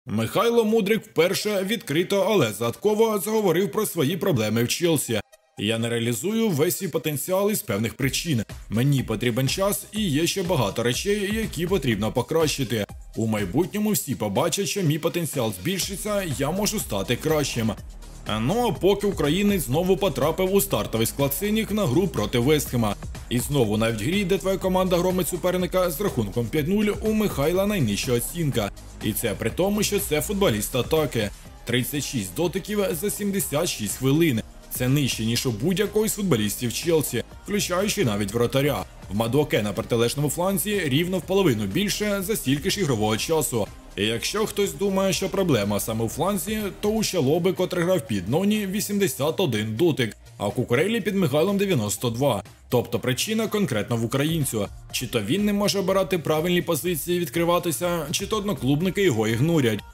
Михайло Мудрик вперше відкрито, але загадково заговорив про свої проблеми в Челсі. Я не реалізую весь свій потенціал із певних причин. Мені потрібен час і є ще багато речей, які потрібно покращити. У майбутньому всі побачать, що мій потенціал збільшиться, я можу стати кращим. Ну а поки українець знову потрапив у стартовий склад синіх на гру проти Вестхема. І знову навіть в грі, де твоя команда громить суперника з рахунком 5-0, у Михайла найнижча оцінка. І це при тому, що це футболіст атаки. 36 дотиків за 76 хвилин. Це нижче, ніж у будь-якого з футболістів Челсі, включаючи навіть вратаря. В Мадуаке на протилежному фланзі рівно в половину більше за стільки ж ігрового часу. І якщо хтось думає, що проблема саме у фланзі, то у Щалоби, котрий грав під Ноні, 81 дотик, а у Кукурелі під Михайлом 92. Тобто причина конкретно в українцю. Чи то він не може обирати правильні позиції і відкриватися, чи то одноклубники його ігнорять.